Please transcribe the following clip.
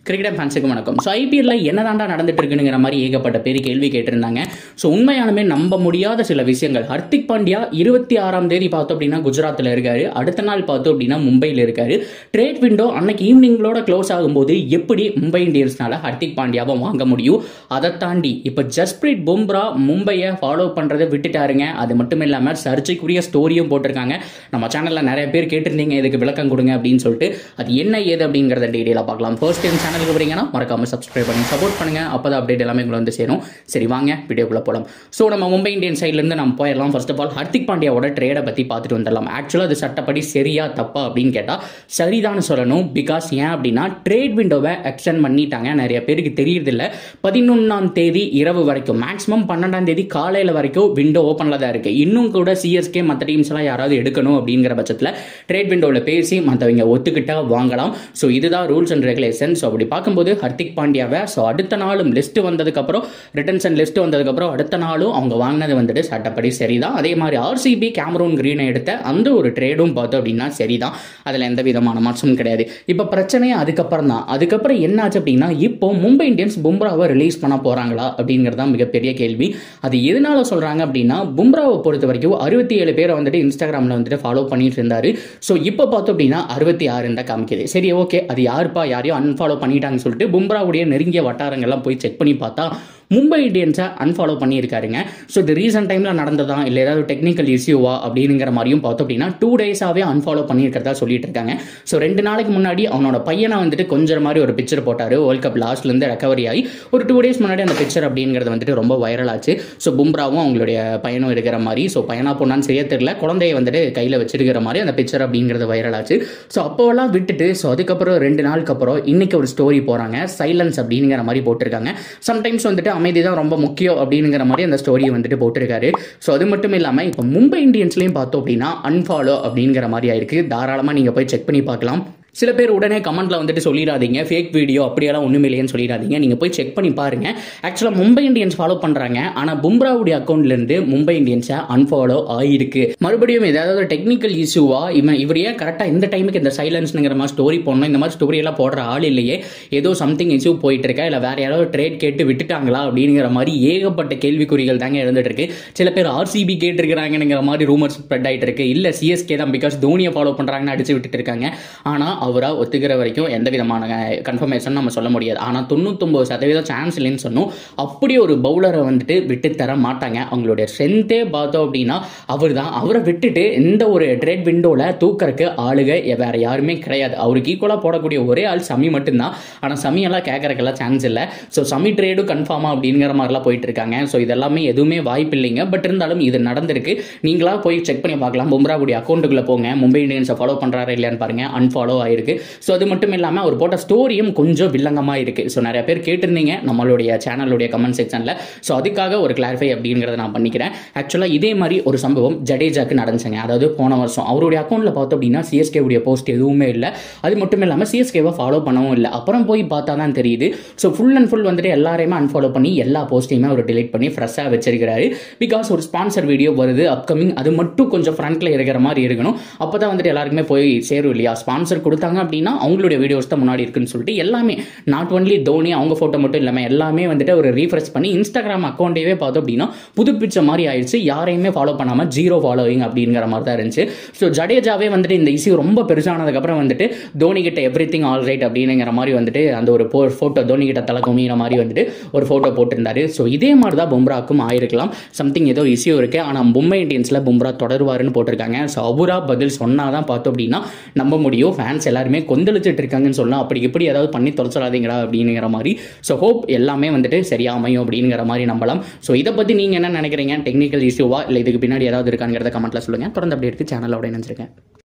Cricket ஃபேன்ஸுக்கு வணக்கம். So ஐபிஎல்ல என்னதாண்டா நடந்துட்டு இருக்குங்கிற மாதிரி ஏகப்பட்ட பேர் கேள்வி கேட்டிருந்தாங்க. ஸோ உண்மையாலுமே நம்ப முடியாத சில விஷயங்கள். ஹர்திக் பாண்டியா 26ஆம் தேதி பார்த்தோம் அப்படின்னா குஜராத்தில் இருக்காரு. அடுத்த நாள் பார்த்தோம் அப்படின்னா மும்பையில் இருக்காரு. ட்ரேட் விண்டோ அன்னைக்கு ஈவினிங்களோட க்ளோஸ் ஆகும்போது எப்படி மும்பை இந்தியன்ஸ்னால ஹர்திக் பாண்டியாவை வாங்க முடியும்? அதை தாண்டி இப்போ ஜஸ்பிரீத் பும்ரா மும்பையை ஃபாலோ பண்ணுறதை விட்டுட்டாருங்க. அது மட்டும் இல்லாமல் சர்ச்சைக்குரிய ஸ்டோரியும் போட்டிருக்காங்க. நம்ம சேனலில் நிறைய பேர் கேட்டிருந்தீங்க இதுக்கு விளக்கம் கொடுங்க அப்படின்னு சொல்லிட்டு. அது என்ன ஏது அப்படிங்கிறத டீட்டெயிலாக பார்க்கலாம். ஃபர்ஸ்ட் சேனலுக்கு வரீங்கன்னா மறக்காம சப்ஸ்கிரைப் பண்ணி சப்போர்ட் பண்ணுங்க. அப்பதான் அப்டேட் எல்லாமே உங்களை வந்து சேரும். சரி வாங்க வீடியோக்குள்ள போலாம். ஸோ நம்ம மும்பை இந்தியன் சைட்ல இருந்து நம்ம போயிடலாம். ஃபர்ஸ்ட் ஆஃப் ஆல் ஹர்திக் பாண்டியாவோட ட்ரேடை பத்தி பார்த்துட்டு வந்துடலாம். ஆக்சுவலாக அது சட்டப்படி சரியா தப்பா அப்படின்னு கேட்டா சரிதான் சொல்லணும். பிகாஸ் ஏன் அப்படின்னா ட்ரேட் விண்டோவை எக்ஸ்டெண்ட் பண்ணிட்டாங்க. நிறைய பேருக்கு தெரியறதில்ல. 11ஆம் தேதி இரவு வரைக்கும், மேக்ஸிமம் 12ஆம் தேதி காலையில வரைக்கும் விண்டோ ஓப்பன்ல தான் இருக்கு. இன்னும் கூட சிஎஸ்கே மற்ற டீம்ஸ் எல்லாம் யாராவது எடுக்கணும் அப்படிங்கிற பட்சத்தில் ட்ரேட் விண்டோவில் பேசி மற்றவங்க ஒத்துக்கிட்டா வாங்கலாம். ஸோ இதுதான் ரூல்ஸ் அண்ட் ரெகுலேஷன். ஸோ அப்படி பார்க்கும்போது ஹர்திக் பாண்டியாவை அடுத்த நாளும் லிஸ்ட் வந்ததுக்கப்புறம், ரிட்டன்ஷன் லிஸ்ட் வந்ததுக்கப்புறம் அடுத்த நாளும் அவங்க வாங்கினது வந்துட்டு சட்டப்படி சரிதான். அதே மாதிரி ஆர்சிபி கேமரூன் கிரீனை எடுத்த அந்த ஒரு ட்ரேடும் பார்த்தோம் அப்படின்னா சரிதான். அதில் எந்த விதமான மாற்றமும் கிடையாது. இப்போ பிரச்சனையே அதுக்கப்புறம் தான். அதுக்கப்புறம் என்னாச்சு அப்படின்னா இப்போ மும்பை இந்தியன்ஸ் பும்ராவை ரிலீஸ் பண்ண போறாங்களா அப்படிங்கிறது மிகப்பெரிய கேள்வி. அது எதனால சொல்றாங்க அப்படின்னா பும்ராவை பொறுத்த வரைக்கும் 67 பேரை வந்துட்டு இன்ஸ்டாகிராமில் வந்துட்டு ஃபாலோ பண்ணிட்டு இருந்தாரு. ஸோ இப்போ பார்த்தோம் அப்படின்னா 66 தான் காமிக்குது. சரி ஓகே, அது யாருப்பா யாரையும் அன்ஃபாலோ பண்ணிட்டாங்கன்னு சொல்லிட்டு பும்ராவுடைய நெருங்கிய வட்டாரங்கள்லாம் போய் செக் பண்ணி பார்த்தா மும்பை இந்தியன்ஸை அன்ஃபாலோ பண்ணியிருக்காருங்க. ஸோ இது ரீசன்ட் டைமில் நடந்ததா இல்லை ஏதாவது டெக்னிக்கல் இஷ்யூவா அப்படிங்கிற மாதிரியும் பார்த்தோம் அப்படின்னா 2 டேஸாகவே அன்ஃபாலோ பண்ணியிருக்கிறதா சொல்லிட்டு இருக்காங்க. ஸோ 2 நாளைக்கு முன்னாடி அவனோட பையனை வந்துட்டு கொஞ்சம் மாதிரி ஒரு பிக்சர் போட்டார். வேர்ல்ட் கப் லாஸ்ட்லேருந்து ரெக்கவரி ஆகி ஒரு 2 டேஸ் முன்னாடி அந்த பிக்சர் அப்படிங்கிறது வந்துட்டு ரொம்ப வைரல் ஆச்சு. ஸோ பும்ராவும் அவங்களுடைய பையனும் இருக்கிற மாதிரி, ஸோ பையனா பொண்ணான்னு சரியா தெரியல, குழந்தைய வந்துட்டு கையில் வச்சிருக்கிற மாதிரி அந்த பிக்சர் அப்படிங்கிறது வைரல் ஆச்சு. ஸோ அப்போலாம் விட்டுட்டு அதுக்கப்புறம் 2 நாளுக்கு அப்புறம் இன்னைக்கு ஒரு ஸ்டோரி போகிறாங்க. சைலன்ஸ் அப்படிங்கிற மாதிரி போட்டிருக்காங்க. சம்டைம்ஸ் வந்துட்டு அமைதி தான் ரொம்ப முக்கியம் அப்படிங்கிற மாதிரி அந்த ஸ்டோரியை வந்துட்டு போட்டிருக்காரு. ஸோ அது மட்டும் இல்லாமல் இப்போ மும்பை இந்தியன்ஸ்லையும் பார்த்தோம் அப்படின்னா அன்ஃபாலோ அப்படிங்கிற மாதிரி ஆயிருக்கு. தாராளமாக நீங்கள் போய் செக் பண்ணி பார்க்கலாம். சில பேர் உடனே கமெண்ட்ல வந்துட்டு சொல்லிடாதீங்க ஃபேக் வீடியோ அப்படியெல்லாம் ஒன்றும் இல்லையேன்னு சொல்லிடாதீங்க. நீங்கள் போய் செக் பண்ணி பாருங்க. ஆக்சுவலாக மும்பை இந்தியன்ஸ் ஃபாலோ பண்ணுறாங்க. ஆனால் பும்ராவுடைய அக்கௌண்ட்லேருந்து மும்பை இந்தியன்ஸை அன்ஃபாலோ ஆகிருக்கு. மறுபடியும் ஏதாவது டெக்னிக்கல் இஷ்யூவா இவர் ஏன் கரெக்டாக இந்த டைமுக்கு இந்த சைலன்ஸ்ங்கிற மாதிரி ஸ்டோரி போடணும்? இந்த மாதிரி ஸ்டோரியெல்லாம் போடுற ஆள் இல்லையே, ஏதோ சம்திங் இஷ்யூ போயிட்டு இருக்கா, இல்லை வேற யாராவது ட்ரேட் கேட்டு விட்டுட்டாங்களா அப்படிங்கிற மாதிரி ஏகப்பட்ட கேள்விக்குறிகள் தாங்க இருந்துட்டு இருக்கு. சில பேர் ஆர்சிபி கேட்டிருக்கிறாங்கிற மாதிரி ரூமர்ஸ் ஸ்ப்ரெட் ஆகிட்டு இருக்கு. இல்லை சிஎஸ்கே தான் பிகாஸ் தோனியை ஃபாலோ பண்ணுறாங்கன்னு அடிச்சு விட்டுட்டு இருக்காங்க. ஆனால் அவராக ஒத்துக்கிற வரைக்கும் எந்த விதமான கன்ஃபர்மேஷன் நம்ம சொல்ல முடியாது. ஆனால் 99% சான்ஸ் இல்லைன்னு சொன்னோம். அப்படி ஒரு பவுலரை வந்துட்டு விட்டு தர மாட்டாங்க. அவங்களுடைய ஸ்ட்ரென்த்தே பார்த்தோம் அப்படின்னா அவர் தான். அவரை விட்டுட்டு இந்த ஒரு ட்ரேட் விண்டோவில் தூக்கறக்கு ஆளுக வேற யாருமே கிடையாது. அவருக்கு ஈக்குவலாக போடக்கூடிய ஒரே ஆள் சமி மட்டும்தான். ஆனால் சமியெல்லாம் கேட்கறக்கெல்லாம் சான்ஸ் இல்லை. ஸோ சமி ட்ரேடும் கன்ஃபார்மா அப்படிங்கிற மாதிரிலாம் போயிட்டு இருக்காங்க. ஸோ இதெல்லாமே எதுவுமே வாய்ப்பு இல்லைங்க. பட் இருந்தாலும் இது நடந்திருக்கு. நீங்களா போய் செக் பண்ணி பார்க்கலாம். பும்ராவுடைய அக்கௌண்ட்டுக்குள்ள போங்க, மும்பை இந்தியன்ஸை ஃபாலோ பண்ணுறாரு இல்லையான்னு பாருங்க. அன்ஃபாலோ ஆயிருக்கு. ஸோ அது மட்டும் இல்லாமல் அவர் போட்ட ஸ்டோரியும் கொஞ்சம் வில்லங்கமாக இருக்குது. ஸோ நிறைய பேர் கேட்டிருந்தீங்க நம்மளுடைய சேனலுடைய கமெண்ட் செக்ஷனில். ஸோ அதுக்காக ஒரு கிளாரிஃபை அப்படிங்கிறத நான் பண்ணிக்கிறேன். ஆக்சுவலாக இதே மாதிரி ஒரு சம்பவம் ஜடேஜாக்கு நடந்துச்சுங்க. அதாவது போன வருஷம் அவருடைய அக்கௌண்ட்டில் பார்த்தோம் அப்படின்னா சிஎஸ்கே உடைய போஸ்ட் எதுவுமே இல்லை. அது மட்டும் இல்லாமல் சிஎஸ்கேவை ஃபாலோ பண்ணவும் இல்லை. அப்புறம் போய் பார்த்தா தான் தெரியுது. ஸோ ஃபுல் அண்ட் ஃபுல் வந்துட்டு எல்லாரையுமே அன்ஃபாலோ பண்ணி எல்லா போஸ்ட்டையுமே அவர் டிலீட் பண்ணி ஃப்ரெஷ்ஷாக வச்சிருக்கிறாரு. பிகாஸ் ஒரு ஸ்பான்சர் வீடியோ வருது அப்கமிங், அது மட்டும் கொஞ்சம் ஃப்ரண்ட்ல இருக்கிற மாதிரி இருக்கணும். அப்போ தான் வந்துட்டு எல்லாருக்குமே போய் சேரும் இல்லையா. ஸ்பான்சர் கொடுத்தாங்க அப்படின்னா அவங்களுடைய வீடியோஸ் தான் முன்னாடி இருக்குன்னு சொல்லிட்டு எல்லாமே நாட் ஒன்லி தோனி அவங்க போட்டோ மட்டும் இல்லாமல் எல்லாமே வந்துட்டு ஒரு ரீஃப்ரெஷ் பண்ணி இன்ஸ்டாகிராம் அக்கௌண்ட்டே பார்த்தோம் அப்படின்னா புதுப்பிச்ச மாதிரி ஆயிடுச்சு. யாரையுமே ஃபாலோ பண்ணாமல் 0 ஃபாலோவிங் அப்படிங்கிற மாதிரி தான் இருந்துச்சு. ஸோ ஜடேஜாவே வந்துட்டு இந்த இஷ்யூ ரொம்ப பெருசானதுக்கப்புறம் வந்துட்டு தோனி கிட்ட எவ்ரிதிங் ஆல் ரைட் அப்படிங்கிற மாதிரி வந்துட்டு அந்த ஒரு ஃபோட்டோ தோனி கிட்ட தலை குமிகிற மாதிரி வந்துட்டு ஒரு ஃபோட்டோ போட்டிருந்தாரு. ஸோ இதே மாதிரி தான் பும்ராக்கும் ஆயிருக்கலாம். சம்திங் ஏதோ இஷ்யூ இருக்கு. ஆனால் மும்பை இந்தியன்ஸ்ல பும்ரா தொடருவாருன்னு போட்டிருக்காங்க. ஸோ அவரா பதில் சொன்னாதான் பார்த்தோம் அப்படின்னா நம்ப முடியும். ஃபேன்ஸ் எல்லாருமே கொந்தளிச்சிட்டு இருக்காங்கன்னு சொல்லலாம். அப்படி எப்படி ஏதாவது பண்ணி தொலைச்சிடாதீங்களா அப்படிங்கிற மாதிரி. ஸோ ஹோப் எல்லாமே வந்துட்டு சரியா அமையும் அப்படிங்கிற மாதிரி நம்பலாம். ஸோ இதை பற்றி நீங்கள் என்ன நினைக்கிறீங்க? டெக்னிக்கல் இஷ்யூவா இல்லை இதுக்கு பின்னாடி ஏதாவது இருக்காங்கிறத கமெண்ட்ல சொல்லுங்கள். தொடர்ந்து அப்படி எடுத்து சேனலோட நினைச்சிருக்கேன்.